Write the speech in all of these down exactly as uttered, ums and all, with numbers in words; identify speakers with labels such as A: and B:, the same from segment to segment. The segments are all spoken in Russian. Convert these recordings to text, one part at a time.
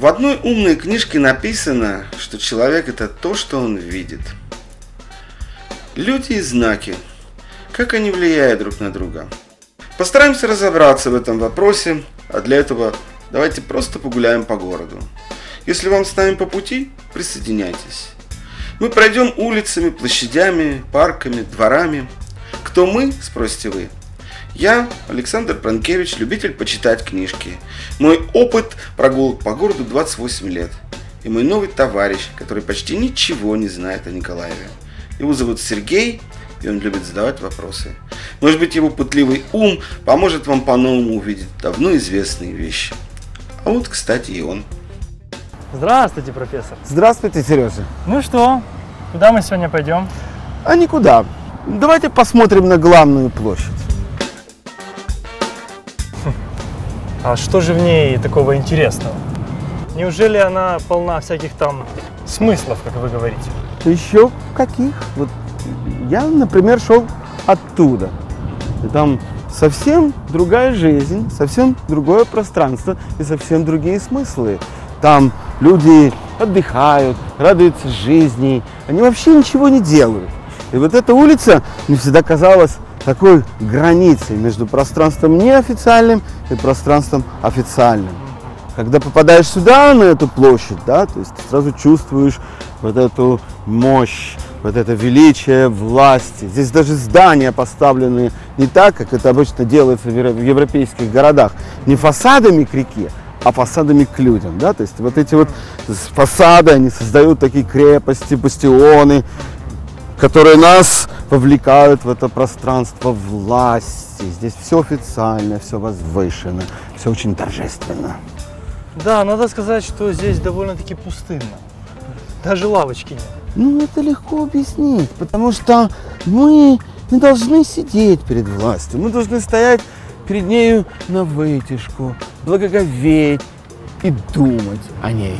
A: одной умной книжке написано, что человек – это то, что он видит. Люди и знаки. Как они влияют друг на друга? Постараемся разобраться в этом вопросе, а для этого давайте просто погуляем по городу. Если вам с нами по пути, присоединяйтесь. Мы пройдем улицами, площадями, парками, дворами. Кто мы, спросите вы? Я, Александр Пранкевич, любитель почитать книжки. Мой опыт прогулок по городу двадцать восемь лет. И мой новый товарищ, который почти ничего не знает о Николаеве. Его зовут Сергей, и он любит задавать вопросы. Может быть, его пытливый ум поможет вам по-новому увидеть давно известные вещи. А вот, кстати, и он.
B: Здравствуйте, профессор.
C: Здравствуйте, Сережа.
B: Ну что, куда мы сегодня пойдем?
C: А никуда. Давайте посмотрим на главную площадь.
B: А что же в ней такого интересного? Неужели она полна всяких там смыслов, как вы говорите?
C: Еще каких? Вот я, например, шел оттуда. И там совсем другая жизнь, совсем другое пространство и совсем другие смыслы. Там люди отдыхают, радуются жизни, они вообще ничего не делают. И вот эта улица мне всегда казалась такой границей между пространством неофициальным и пространством официальным. Когда попадаешь сюда, на эту площадь, да, то есть ты сразу чувствуешь вот эту мощь, вот это величие власти. Здесь даже здания поставлены не так, как это обычно делается в европейских городах, не фасадами к реке, а фасадами к людям, да, то есть вот эти вот фасады, они создают такие крепости, бастионы, которые нас вовлекают в это пространство власти. Здесь все официально, все возвышено, все очень торжественно.
B: Да, надо сказать, что здесь довольно-таки пустынно. Даже лавочки нет.
C: Ну, это легко объяснить, потому что мы не должны сидеть перед властью, мы должны стоять перед нею на вытяжку, благоговеть и думать о ней.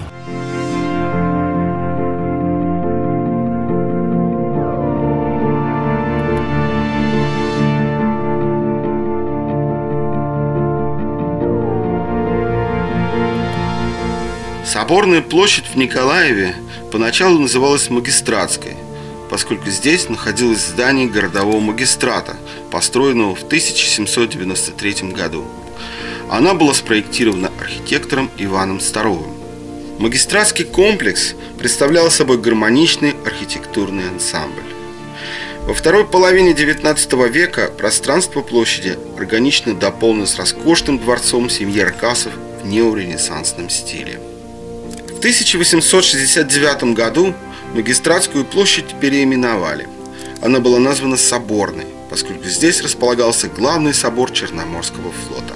A: Соборная площадь в Николаеве поначалу называлась Магистратской, поскольку здесь находилось здание городового магистрата, построенного в тысяча семьсот девяносто третьем году. Она была спроектирована архитектором Иваном Старовым. Магистратский комплекс представлял собой гармоничный архитектурный ансамбль. Во второй половине девятнадцатого века пространство площади органично дополнилось роскошным дворцом семьи Аркасов в неоренессансном стиле. В тысяча восемьсот шестьдесят девятом году Магистратскую площадь переименовали. Она была названа Соборной, поскольку здесь располагался главный собор Черноморского флота.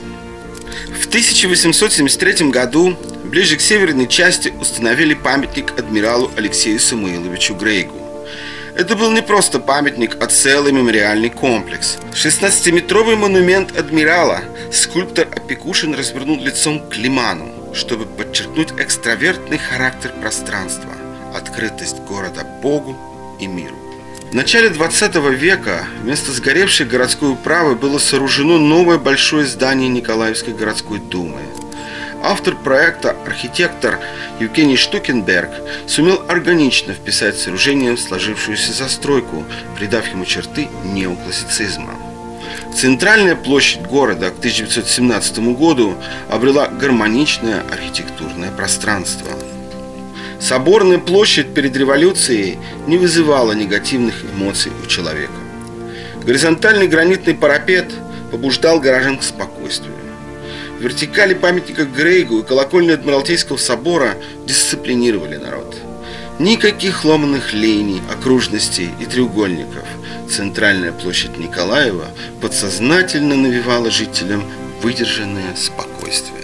A: В тысяча восемьсот семьдесят третьем году ближе к северной части установили памятник адмиралу Алексею Самуиловичу Грейгу. Это был не просто памятник, а целый мемориальный комплекс. шестнадцатиметровый монумент адмирала скульптор Опекушин развернул лицом к лиману, чтобы подчеркнуть экстравертный характер пространства, открытость города Богу и миру. В начале двадцатого века вместо сгоревшей городской управы было сооружено новое большое здание Николаевской городской думы. Автор проекта, архитектор Евгений Штукенберг, сумел органично вписать сооружение в сложившуюся застройку, придав ему черты неоклассицизма. Центральная площадь города к тысяча девятьсот семнадцатому году обрела гармоничное архитектурное пространство. Соборная площадь перед революцией не вызывала негативных эмоций у человека. Горизонтальный гранитный парапет побуждал горожан к спокойствию. Вертикали памятника Грейгу и колокольни Адмиралтейского собора дисциплинировали народ. Никаких ломаных линий, окружностей и треугольников. Центральная площадь Николаева подсознательно навевала жителям выдержанное спокойствие.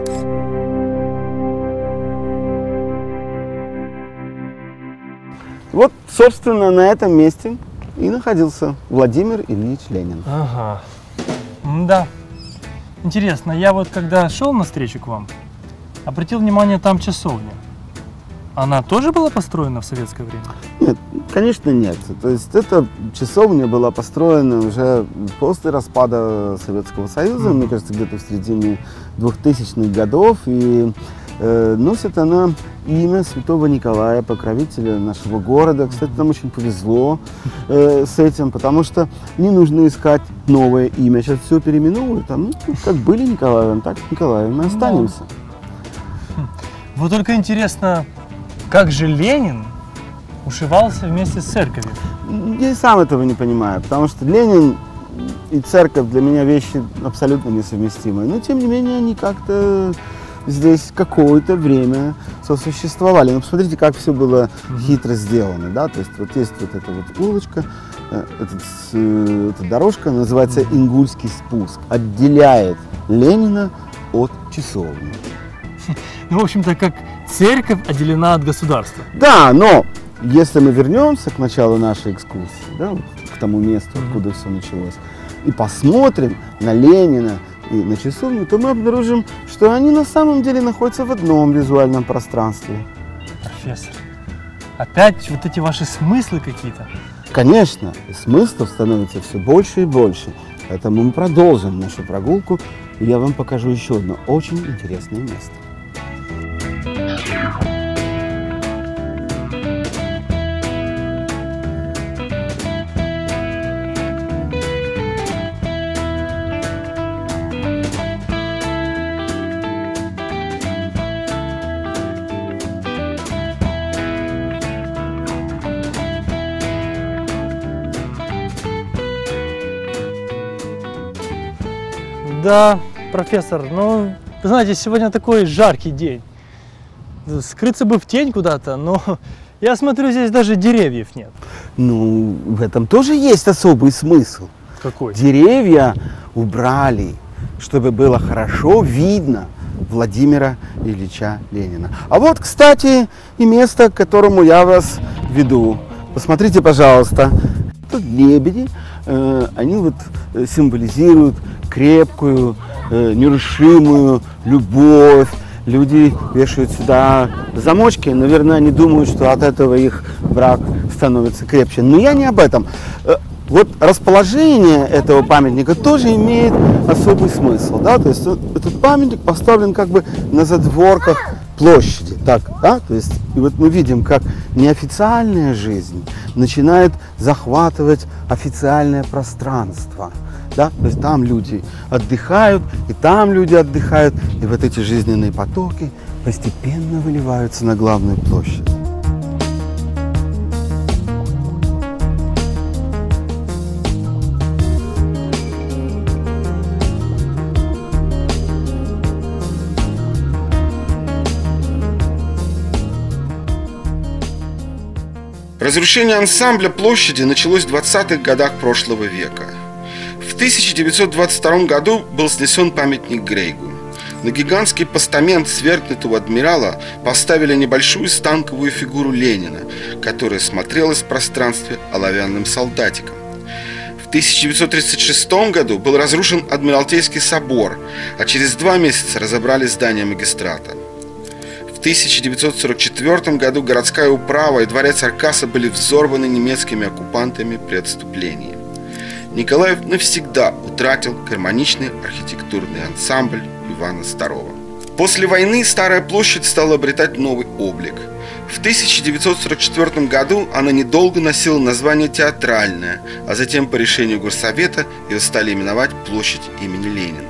C: Вот, собственно, на этом месте и находился Владимир Ильич Ленин.
B: Ага, да. Интересно, я вот когда шел навстречу к вам, обратил внимание, там часовня. Она тоже была построена в советское время?
C: Нет, конечно нет. То есть эта часовня была построена уже после распада Советского Союза, mm-hmm. мне кажется, где-то в середине двухтысячных годов. И Э, носит она имя святого Николая, покровителя нашего города. Кстати, нам очень повезло э, с этим, потому что не нужно искать новое имя. Сейчас все переименуют, а, ну, как были Николаевым, так Николаевым мы останемся.
B: Вот только интересно, как же Ленин ушивался вместе с церковью?
C: Я и сам этого не понимаю, потому что Ленин и церковь для меня вещи абсолютно несовместимые. Но, тем не менее, они как-то здесь какое-то время сосуществовали. Но посмотрите, как все было хитро сделано, да, то есть вот есть вот эта вот улочка, этот, эта дорожка называется Ингульский спуск, отделяет Ленина от часовни.
B: Ну, в общем-то, как церковь отделена от государства.
C: Да, но если мы вернемся к началу нашей экскурсии, да, к тому месту, откуда все началось, и посмотрим на Ленина и на часовню, то мы обнаружим, что они на самом деле находятся в одном визуальном пространстве.
B: Профессор, опять вот эти ваши смыслы какие-то?
C: Конечно, и смыслов становится все больше и больше. Поэтому мы продолжим нашу прогулку, и я вам покажу еще одно очень интересное место.
B: Да, профессор, ну, вы знаете, сегодня такой жаркий день. Скрыться бы в тень куда-то, но я смотрю, здесь даже деревьев нет.
C: Ну, в этом тоже есть особый смысл.
B: Какой?
C: Деревья убрали, чтобы было хорошо видно Владимира Ильича Ленина. А вот, кстати, и место, к которому я вас веду. Посмотрите, пожалуйста. Тут лебеди, э, они вот символизируют крепкую, э, нерушимую любовь. Люди вешают сюда замочки, наверное, они думают, что от этого их брак становится крепче. Но я не об этом. Э, вот расположение этого памятника тоже имеет особый смысл. Да? То есть этот памятник поставлен как бы на задворках площади. Так, да? То есть, и вот мы видим, как неофициальная жизнь начинает захватывать официальное пространство. Да? То есть там люди отдыхают, и там люди отдыхают, и вот эти жизненные потоки постепенно выливаются на главную площадь.
A: Разрушение ансамбля площади началось в двадцатых годах прошлого века. В тысяча девятьсот двадцать втором году был снесен памятник Грейгу. На гигантский постамент свергнутого адмирала поставили небольшую станковую фигуру Ленина, которая смотрелась в пространстве оловянным солдатиком. В тысяча девятьсот тридцать шестом году был разрушен Адмиралтейский собор, а через два месяца разобрали здание магистрата. В тысяча девятьсот сорок четвёртом году городская управа и дворец Аркаса были взорваны немецкими оккупантами при отступлении. Николаев навсегда утратил гармоничный архитектурный ансамбль Ивана Старого. После войны Старая площадь стала обретать новый облик. В тысяча девятьсот сорок четвёртом году она недолго носила название Театральная, а затем по решению Горсовета ее стали именовать Площадь имени Ленина.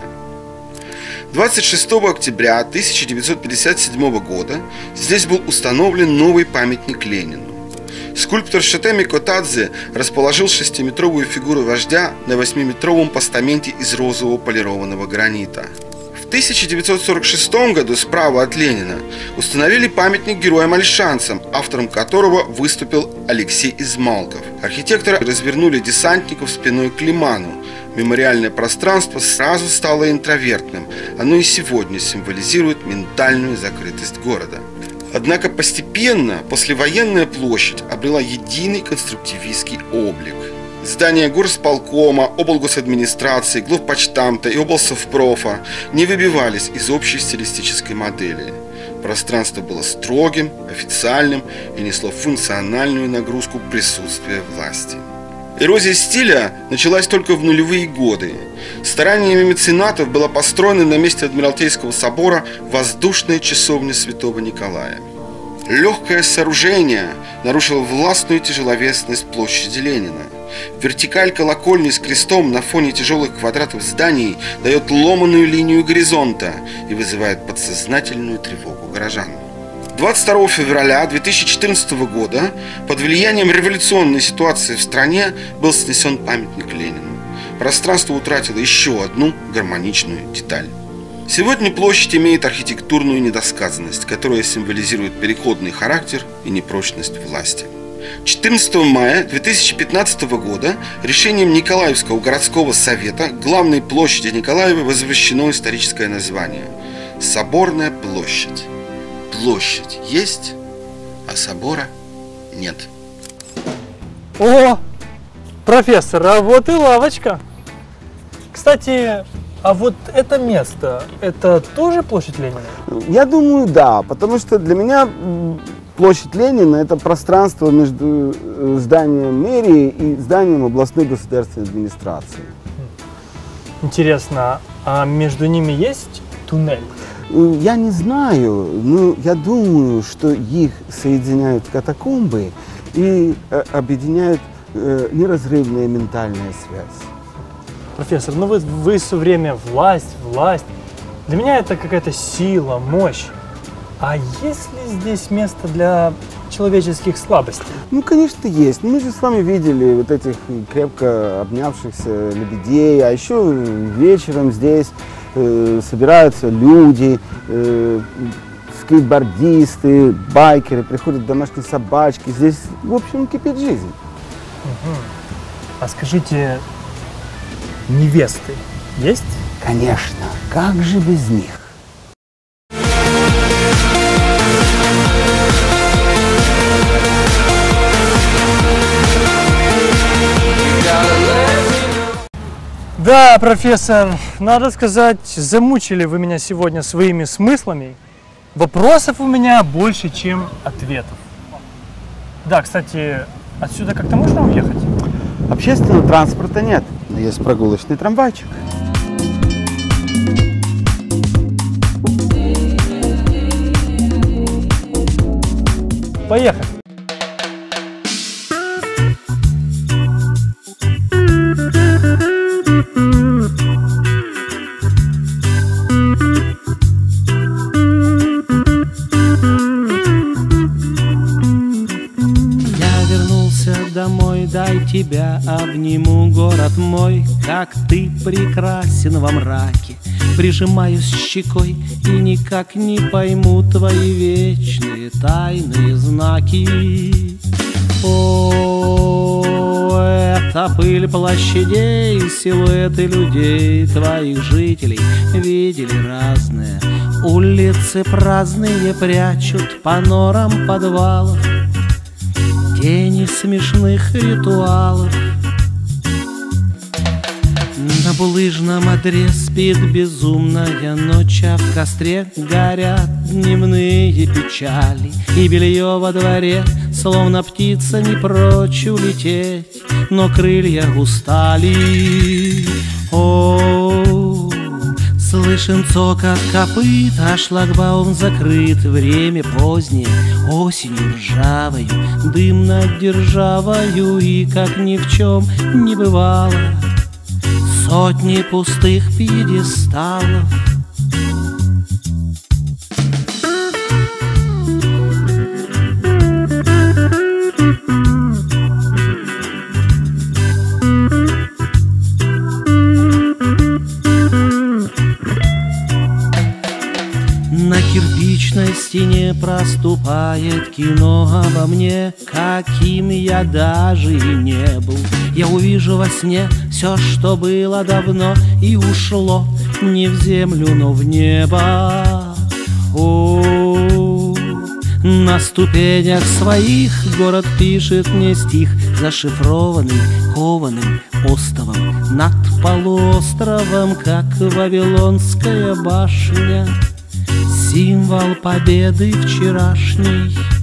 A: двадцать шестого октября тысяча девятьсот пятьдесят седьмого года здесь был установлен новый памятник Ленину. Скульптор Шотеми Котадзе расположил шестиметровую фигуру вождя на восьмиметровом постаменте из розового полированного гранита. В тысяча девятьсот сорок шестом году справа от Ленина установили памятник героям-ольшанцам, автором которого выступил Алексей Измалков. Архитекторы развернули десантников спиной к лиману. Мемориальное пространство сразу стало интровертным. Оно и сегодня символизирует ментальную закрытость города. Однако постепенно послевоенная площадь обрела единый конструктивистский облик. Здания горсполкома, облгосадминистрации, главпочтамта и облсовпрофа не выбивались из общей стилистической модели. Пространство было строгим, официальным и несло функциональную нагрузку присутствия власти. Эрозия стиля началась только в нулевые годы. Стараниями меценатов была построена на месте Адмиралтейского собора воздушная часовня Святого Николая. Легкое сооружение нарушило властную тяжеловесность площади Ленина. Вертикаль колокольни с крестом на фоне тяжелых квадратов зданий дает ломаную линию горизонта и вызывает подсознательную тревогу горожан. двадцать второго февраля две тысячи четырнадцатого года под влиянием революционной ситуации в стране был снесен памятник Ленину. Пространство утратило еще одну гармоничную деталь. Сегодня площадь имеет архитектурную недосказанность, которая символизирует переходный характер и непрочность власти. четырнадцатого мая две тысячи пятнадцатого года решением Николаевского городского совета главной площади Николаева возвращено историческое название – Соборная площадь. Площадь есть, а собора нет.
B: О, профессор, а вот и лавочка. Кстати, а вот это место, это тоже площадь Ленина?
C: Я думаю, да, потому что для меня площадь Ленина – это пространство между зданием мэрии и зданием областной государственной администрации.
B: Интересно, а между ними есть туннель?
C: Я не знаю, но я думаю, что их соединяют катакомбы и объединяет неразрывная ментальная связь.
B: Профессор, ну вы, вы все время власть, власть. Для меня это какая-то сила, мощь. А есть ли здесь место для человеческих слабостей?
C: Ну, конечно, есть. Мы же с вами видели вот этих крепко обнявшихся лебедей, а еще вечером здесь э, собираются люди, э, скейтбордисты, байкеры, приходят домашние собачки. Здесь, в общем, кипит жизнь.
B: Угу. А скажите, невесты есть?
C: Конечно, как же без них?
B: Да, профессор, надо сказать, замучили вы меня сегодня своими смыслами. Вопросов у меня больше, чем ответов. Да, кстати, отсюда как-то можно уехать?
C: Общественного транспорта нет, но есть прогулочный трамвайчик.
B: Поехали.
D: Домой, дай тебя обниму, город мой, как ты прекрасен во мраке. Прижимаюсь щекой и никак не пойму твои вечные тайные знаки. О, это пыль площадей, силуэты людей, твоих жителей видели разные. Улицы праздные прячут по норам подвалов тени смешных ритуалов. На булыжном одре спит безумная ночь, а в костре горят дневные печали. И белье во дворе, словно птица, не прочь улететь, но крылья устали. О, слышен цокот копыт, а шлагбаум закрыт. Время позднее, осенью ржавою, дым над державою. И как ни в чем не бывало, сотни пустых пьедесталов. На кирпичной стене проступает кино обо мне, каким я даже и не был. Я увижу во сне все, что было давно и ушло не в землю, но в небо. О, на ступенях своих город пишет мне стих, зашифрованный кованым остовом над полуостровом, как Вавилонская башня, символ победы вчерашней.